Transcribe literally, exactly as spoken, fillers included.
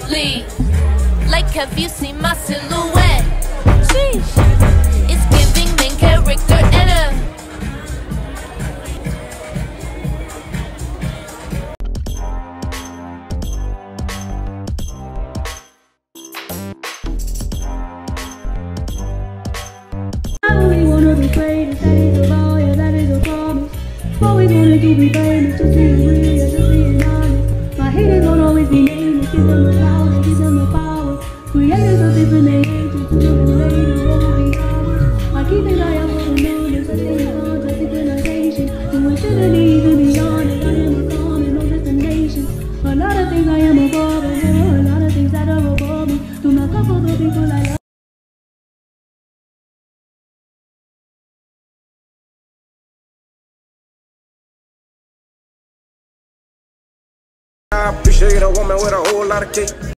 lately. Like, have you seen my silhouette? Sheesh, it's giving main character energy. Greatest days of all, yeah, that is a promise. Always wanted to be famous, just being real, yeah, just being honest. My haters won't always be nameless, give them the power, give them the power. Creators of different ages, children later won't be ours. I keep it, I am what I know, there's such thing as contra synchronization. Who shouldn't even be honest, I am a calm and no destination. A lot of things I am above, and there are a lot of things that are above me. Do not come for the people I love. I appreciate a woman with a whole lot of cake.